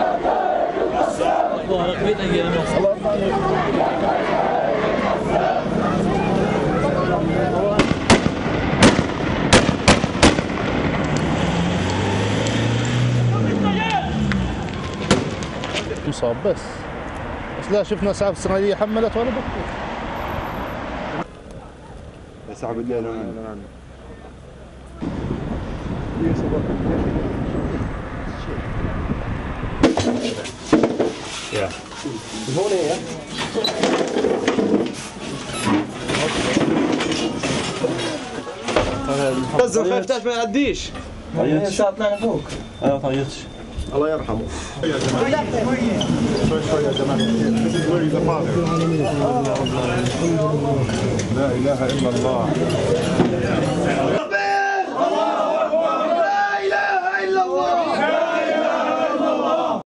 مصاب بس لا شفنا اسعاف اسرائيليه حملت ولا بطل. صعب الليل هون ايه لازم خايفتاش ما يعديش. طيرتش طلعنا فوق. انا طيرتش. الله يرحمه. شوي شوي يا جماعه. لا اله الا الله.